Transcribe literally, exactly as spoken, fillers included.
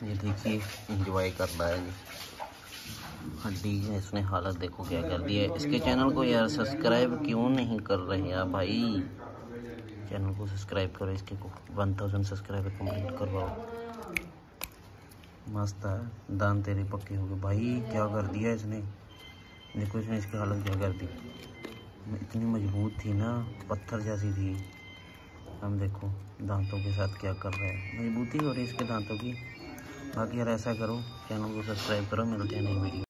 ये देखिए एंजॉय कर रहा है जी। हड्डी है इसने हालत देखो क्या कर दी है। इसके चैनल को यार सब्सक्राइब क्यों नहीं कर रहे यार भाई। चैनल को सब्सक्राइब करो, इसके को वन थाउजेंड सब्सक्राइबर कंप्लीट करवाओ। मस्त है। दान तेरे पक्के हो गए भाई। क्या कर दिया इसने, देखो इसने इसकी हालत क्या कर दी। इतनी मजबूत थी ना, पत्थर जैसी थी। हम देखो दांतों के साथ क्या कर रहा है, मजबूती हो रही है इसके दांतों की। बाकी यार ऐसा करो, चैनल को सब्सक्राइब करो, मिलते हैं नई वीडियो।